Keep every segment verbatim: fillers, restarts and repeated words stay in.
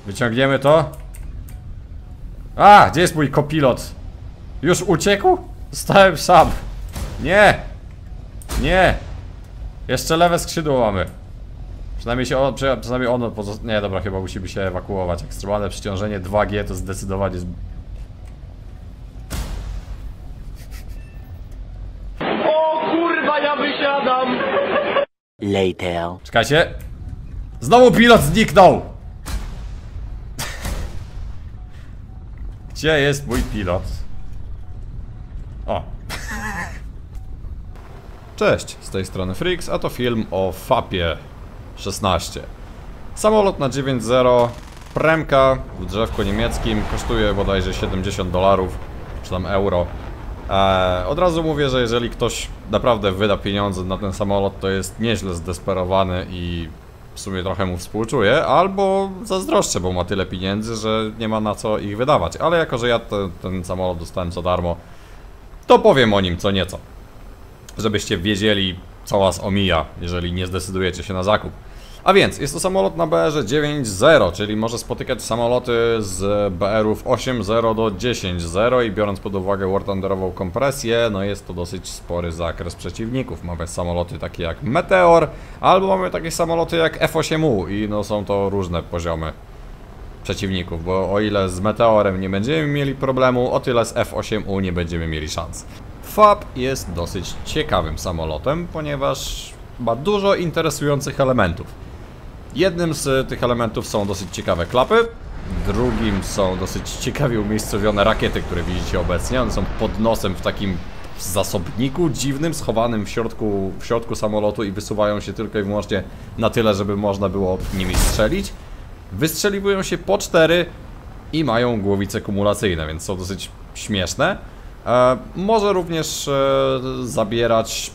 Wyciągniemy to. A, gdzie jest mój kopilot? Już uciekł? Zostałem sam. Nie. Nie. Jeszcze lewe skrzydło mamy. Przynajmniej się ono, przynajmniej ono pozosta... Nie, dobra, chyba musimy się ewakuować. Ekstremalne przyciążenie dwa G to zdecydowanie z... O kurwa, ja wysiadam! Later. Czekajcie. Znowu pilot zniknął! Gdzie jest mój pilot? O. Cześć, z tej strony Freaks, a to film o Fapie szesnaście. Samolot na dziewięć zero, premka w drzewku niemieckim, kosztuje bodajże siedemdziesiąt dolarów, czy tam euro. Eee, od razu mówię, że jeżeli ktoś naprawdę wyda pieniądze na ten samolot, to jest nieźle zdesperowany i w sumie trochę mu współczuję, albo zazdroszczę, bo ma tyle pieniędzy, że nie ma na co ich wydawać. Ale jako, że ja te, ten samolot dostałem za darmo, to powiem o nim co nieco. Żebyście wiedzieli, co was omija, jeżeli nie zdecydujecie się na zakup. A więc, jest to samolot na B R dziewięć zero, czyli może spotykać samoloty z B R-ów osiem zero do dziesięć zero i biorąc pod uwagę wartanderową kompresję, no jest to dosyć spory zakres przeciwników. Mamy samoloty takie jak Meteor, albo mamy takie samoloty jak F osiem U i no są to różne poziomy przeciwników, bo o ile z Meteorem nie będziemy mieli problemu, o tyle z F osiem U nie będziemy mieli szans. Fap jest dosyć ciekawym samolotem, ponieważ ma dużo interesujących elementów. Jednym z tych elementów są dosyć ciekawe klapy, drugim są dosyć ciekawie umiejscowione rakiety, które widzicie obecnie. One są pod nosem w takim zasobniku dziwnym, schowanym w środku, w środku samolotu i wysuwają się tylko i wyłącznie na tyle, żeby można było nimi strzelić. Wystrzeliwują się po cztery i mają głowice kumulacyjne, więc są dosyć śmieszne. E, może również e, zabierać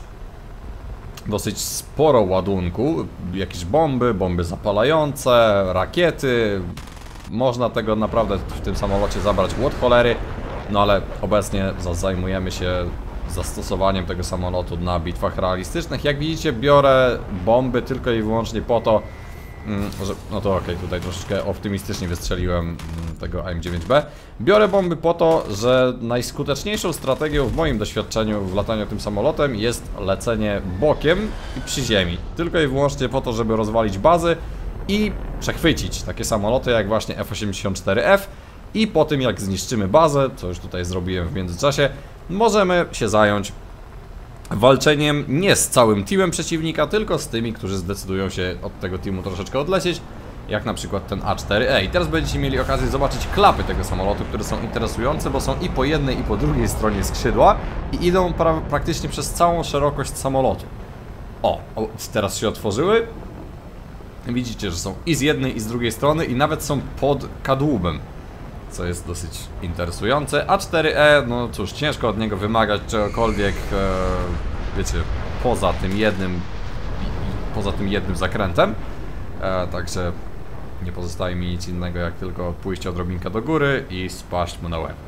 dosyć sporo ładunku, jakieś bomby, bomby zapalające, rakiety. Można tego naprawdę w tym samolocie zabrać od cholery, no ale obecnie zajmujemy się zastosowaniem tego samolotu na bitwach realistycznych. Jak widzicie, biorę bomby tylko i wyłącznie po to, że, no to okej, okay, tutaj troszeczkę optymistycznie wystrzeliłem tego A M dziewięć B. Biorę bomby po to, że najskuteczniejszą strategią w moim doświadczeniu w lataniu tym samolotem jest lecenie bokiem i przy ziemi. Tylko i wyłącznie po to, żeby rozwalić bazy i przechwycić takie samoloty jak właśnie F osiemdziesiąt cztery F. I po tym jak zniszczymy bazę, co już tutaj zrobiłem w międzyczasie, możemy się zająć walczeniem nie z całym teamem przeciwnika, tylko z tymi, którzy zdecydują się od tego teamu troszeczkę odlecieć, jak na przykład ten A cztery E. I teraz będziecie mieli okazję zobaczyć klapy tego samolotu, które są interesujące, bo są i po jednej, i po drugiej stronie skrzydła i idą pra praktycznie przez całą szerokość samolotu. O, o, teraz się otworzyły. Widzicie, że są i z jednej, i z drugiej strony, i nawet są pod kadłubem, co jest dosyć interesujące. A cztery E, no cóż, ciężko od niego wymagać czegokolwiek, e, wiecie, poza tym jednym, poza tym jednym zakrętem. E, także nie pozostaje mi nic innego, jak tylko pójście odrobinkę do góry i spaść mu na łeb.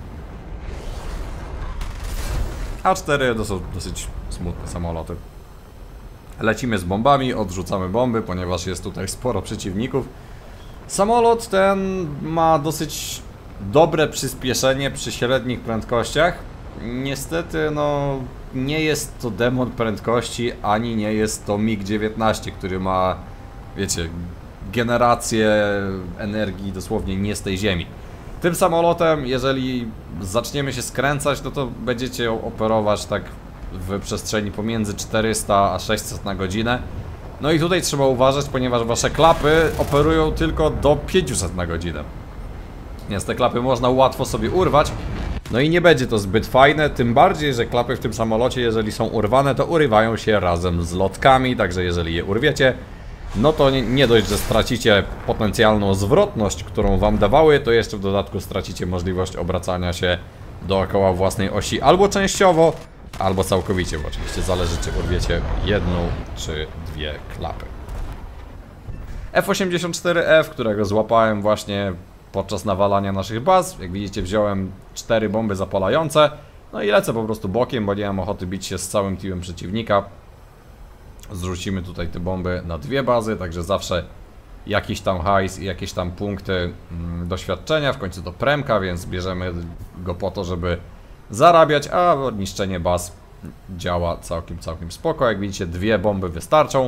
A cztery to są dosyć smutne samoloty. Lecimy z bombami, odrzucamy bomby, ponieważ jest tutaj sporo przeciwników. Samolot ten ma dosyć dobre przyspieszenie przy średnich prędkościach. Niestety, no, nie jest to demon prędkości, ani nie jest to mig dziewiętnaście, który ma, wiecie, generację energii dosłownie nie z tej ziemi. Tym samolotem, jeżeli zaczniemy się skręcać, no to będziecie operować tak w przestrzeni pomiędzy czterysta a sześćset na godzinę. No i tutaj trzeba uważać, ponieważ wasze klapy operują tylko do pięciuset na godzinę. Więc te klapy można łatwo sobie urwać. No i nie będzie to zbyt fajne, tym bardziej, że klapy w tym samolocie, jeżeli są urwane, to urywają się razem z lotkami. Także jeżeli je urwiecie, no to nie, nie dość, że stracicie potencjalną zwrotność, którą wam dawały, to jeszcze w dodatku stracicie możliwość obracania się dookoła własnej osi albo częściowo, albo całkowicie, bo oczywiście zależy, czy urwiecie jedną czy dwie klapy. F osiemdziesiąt cztery F, którego złapałem właśnie podczas nawalania naszych baz. Jak widzicie, wziąłem cztery bomby zapalające. No i lecę po prostu bokiem, bo nie mam ochoty bić się z całym teamem przeciwnika. Zrzucimy tutaj te bomby na dwie bazy, także zawsze jakiś tam hajs i jakieś tam punkty mm, doświadczenia. W końcu to premka, więc bierzemy go po to, żeby zarabiać, a niszczenie baz działa całkiem, całkiem spoko. Jak widzicie, dwie bomby wystarczą.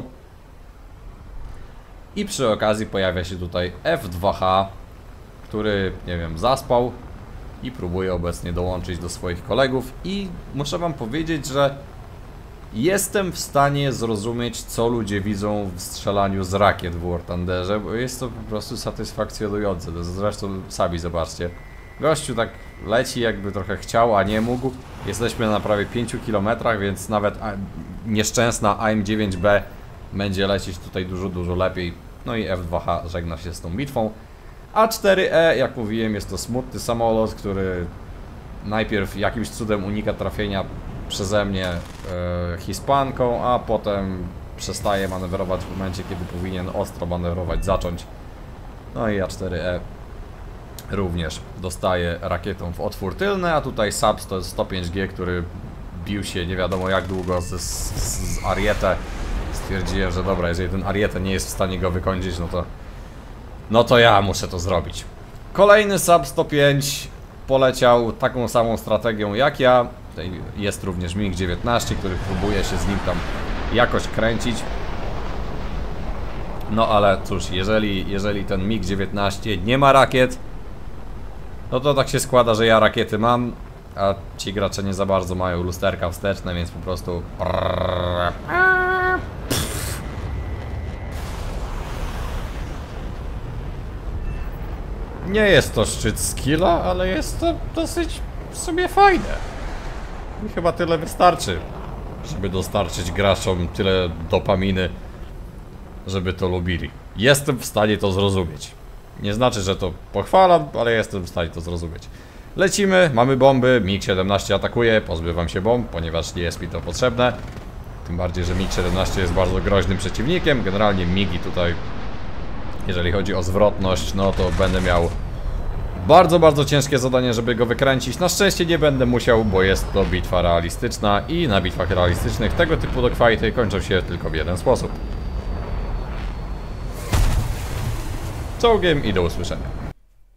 I przy okazji pojawia się tutaj F dwa H, który, nie wiem, zaspał i próbuje obecnie dołączyć do swoich kolegów. I muszę wam powiedzieć, że jestem w stanie zrozumieć, co ludzie widzą w strzelaniu z rakiet w War Thunderze, bo jest to po prostu satysfakcjonujące. Zresztą sami zobaczcie. Gościu tak leci, jakby trochę chciał, a nie mógł. Jesteśmy na prawie pięciu kilometrach, więc nawet nieszczęsna A M dziewięć B będzie lecieć tutaj dużo, dużo lepiej. No i F dwa H żegna się z tą bitwą. A cztery E, jak mówiłem, jest to smutny samolot, który najpierw jakimś cudem unika trafienia przeze mnie e, Hiszpanką, a potem przestaje manewrować w momencie, kiedy powinien ostro manewrować zacząć. No i A cztery E również dostaje rakietą w otwór tylny, a tutaj Saps to jest sto pięć G, który bił się nie wiadomo jak długo z, z, z Ariete. Stwierdziłem, że dobra, jeżeli ten Ariete nie jest w stanie go wykończyć, no to no to ja muszę to zrobić. Kolejny Saps sto pięć poleciał taką samą strategią jak ja. Tutaj jest również mig dziewiętnaście, który próbuje się z nim tam jakoś kręcić. No ale cóż, jeżeli, jeżeli ten mig dziewiętnaście nie ma rakiet, no to tak się składa, że ja rakiety mam, a ci gracze nie za bardzo mają lusterka wsteczne, więc po prostu... Nie jest to szczyt skilla, ale jest to dosyć w sumie fajne. I chyba tyle wystarczy, żeby dostarczyć graczom tyle dopaminy, żeby to lubili. Jestem w stanie to zrozumieć. Nie znaczy, że to pochwalam, ale jestem w stanie to zrozumieć. Lecimy, mamy bomby, mig siedemnaście atakuje, pozbywam się bomb, ponieważ nie jest mi to potrzebne. Tym bardziej, że mig siedemnaście jest bardzo groźnym przeciwnikiem. Generalnie migi tutaj, jeżeli chodzi o zwrotność, no to będę miał bardzo, bardzo ciężkie zadanie, żeby go wykręcić. Na szczęście nie będę musiał, bo jest to bitwa realistyczna i na bitwach realistycznych tego typu dogfighty kończą się tylko w jeden sposób. Czołgiem i do usłyszenia.